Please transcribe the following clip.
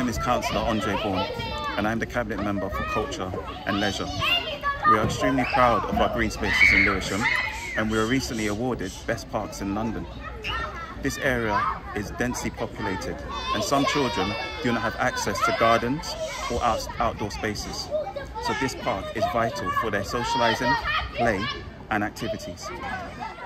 name is Cllr Andre Bourne, and I'm the Cabinet Member for Culture and Leisure. We are extremely proud of our green spaces in Lewisham, and we were recently awarded Best Parks in London. This area is densely populated, and some children do not have access to gardens or outdoor spaces. So this park is vital for their socialising, play and activities.